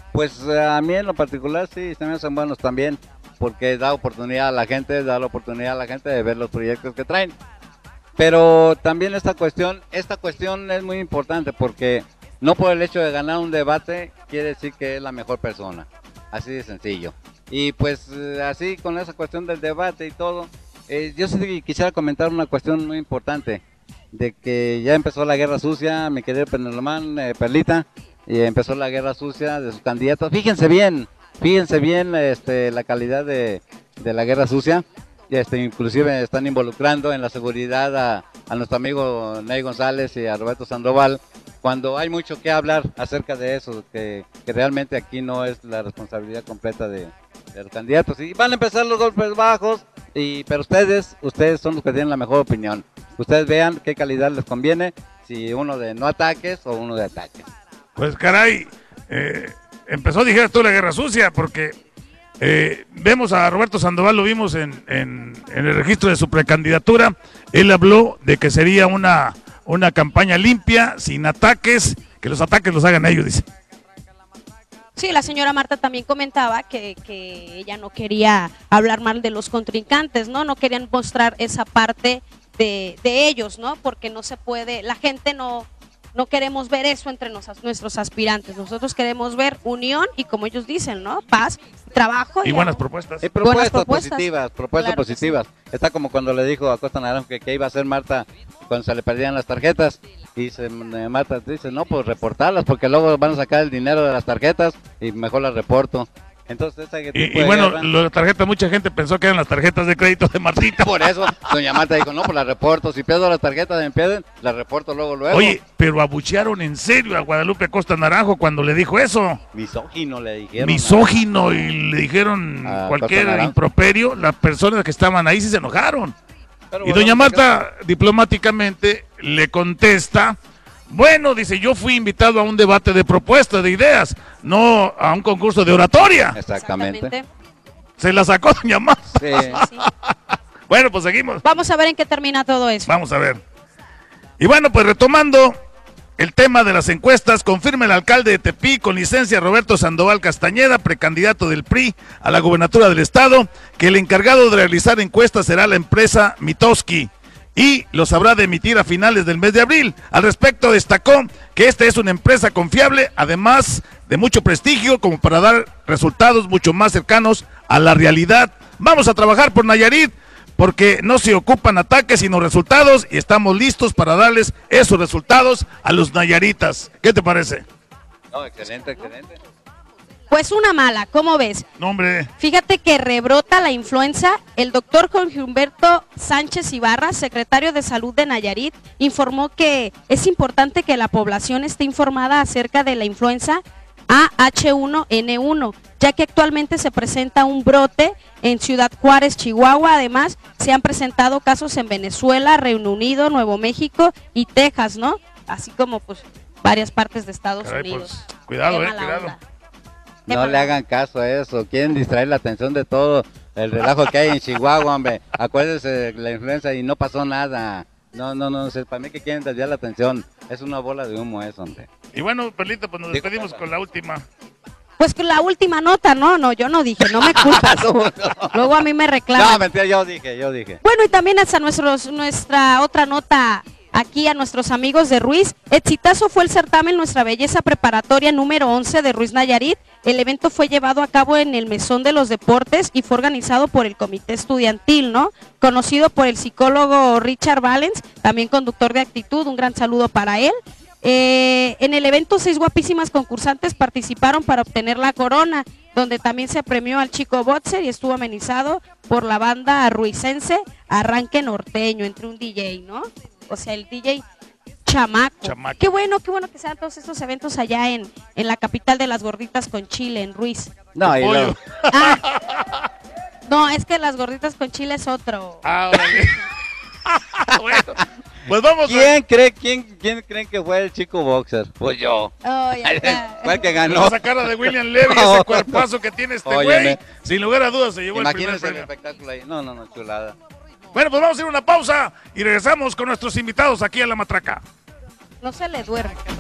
Pues a mí en lo particular sí, se me hacen buenos también, porque da oportunidad a la gente, da la oportunidad a la gente de ver los proyectos que traen. Pero también esta cuestión es muy importante porque no por el hecho de ganar un debate quiere decir que es la mejor persona, así de sencillo. Y pues así con esa cuestión del debate y todo, yo sí quisiera comentar una cuestión muy importante, de que ya empezó la guerra sucia, mi querido Penelomán, Perlita, y empezó la guerra sucia de sus candidatos. Fíjense bien la calidad de la guerra sucia. Inclusive están involucrando en la seguridad a nuestro amigo Ney González y a Roberto Sandoval, cuando hay mucho que hablar acerca de eso, que realmente aquí no es la responsabilidad completa de los candidatos. Y van a empezar los golpes bajos, pero ustedes son los que tienen la mejor opinión. Ustedes vean qué calidad les conviene, si uno de no ataques o uno de ataques. Pues caray, empezó, dijeras tú, la guerra sucia, porque vemos a Roberto Sandoval, lo vimos en el registro de su precandidatura. Él habló de que sería una campaña limpia, sin ataques, que los ataques los hagan ellos, dice. Sí, la señora Marta también comentaba que ella no quería hablar mal de los contrincantes, ¿no? No querían mostrar esa parte de ellos, ¿no? Porque no se puede, la gente no queremos ver eso entre nuestros aspirantes. Nosotros queremos ver unión y, como ellos dicen, ¿no? Paz, trabajo. Y buenas propuestas. Y propuestas positivas, claro positivas. Sí. Está como cuando le dijo a Costa Naranjo que iba a hacer Marta cuando se le perdían las tarjetas. Y Marta dice, no, pues reportarlas, porque luego van a sacar el dinero de las tarjetas y mejor las reporto. Entonces, y bueno, las tarjetas, mucha gente pensó que eran las tarjetas de crédito de Martita. Por eso, doña Marta dijo, no, pues las reporto. Si pierdo las tarjetas, me pierden, las reporto luego. Oye, pero abuchearon en serio a Guadalupe Costa Naranjo cuando le dijo eso. Misógino le dijeron. Misógino, y le dijeron cualquier improperio. Las personas que estaban ahí sí se enojaron. Pero y doña Marta diplomáticamente le contesta, bueno, dice, yo fui invitado a un debate de propuestas, de ideas, no a un concurso de oratoria. Exactamente. Se la sacó doña Marta. Sí. Sí. Bueno, pues seguimos. Vamos a ver en qué termina todo eso. Vamos a ver. Y bueno, pues retomando el tema de las encuestas, confirma el alcalde de Tepic con licencia Roberto Sandoval Castañeda, precandidato del PRI a la gubernatura del estado, que el encargado de realizar encuestas será la empresa Mitoski y los habrá de emitir a finales del mes de abril. Al respecto destacó que esta es una empresa confiable, además de mucho prestigio, como para dar resultados mucho más cercanos a la realidad. Vamos a trabajar por Nayarit, porque no se ocupan ataques sino resultados, y estamos listos para darles esos resultados a los nayaritas. ¿Qué te parece? No, excelente, excelente. Pues una mala, ¿cómo ves? No, hombre. Fíjate que rebrota la influenza. El doctor Jorge Humberto Sánchez Ibarra, secretario de Salud de Nayarit, informó que es importante que la población esté informada acerca de la influenza AH1N1, ya que actualmente se presenta un brote en Ciudad Juárez, Chihuahua. Además, se han presentado casos en Venezuela, Reino Unido, Nuevo México y Texas, ¿no? Así como pues varias partes de Estados Unidos. Pues, cuidado, cuidado. Onda. No le hagan caso a eso, quieren distraer la atención de todo el relajo que hay en Chihuahua, hombre. Acuérdense de la influenza y no pasó nada. No, para mí que quieren desviar la atención. Es una bola de humo eso, hombre. Y bueno, Perlita, pues nos despedimos con la última. Pues con la última nota, no, yo no dije, no me culpas. No. Luego a mí me reclaman. No, mentira, yo dije. Bueno, y también hasta nuestra otra nota aquí a nuestros amigos de Ruiz. Exitazo fue el certamen Nuestra Belleza Preparatoria número 11 de Ruiz Nayarit. El evento fue llevado a cabo en el Mesón de los Deportes y fue organizado por el Comité Estudiantil, ¿no? Conocido por el psicólogo Richard Valens, también conductor de Actitud, un gran saludo para él. En el evento 6 guapísimas concursantes participaron para obtener la corona, donde también se premió al chico boxer y estuvo amenizado por la banda ruizense Arranque Norteño, entre un DJ, ¿no? O sea, el DJ Chamaco. Qué bueno que sean todos estos eventos allá en la capital de las gorditas con chile, en Ruiz. No, y luego. No, es que las gorditas con chile es otro. Bueno, pues vamos. ¿Quién creen que fue el chico boxer? Pues yo. Oh, fue el que ganó. Esa cara de William Levy, ese cuerpazo que tiene este güey, sin lugar a dudas se llevó el primer premio. El espectáculo ahí. No, chulada. Bueno, pues vamos a ir a una pausa y regresamos con nuestros invitados aquí a La Matraca. No se le duerme.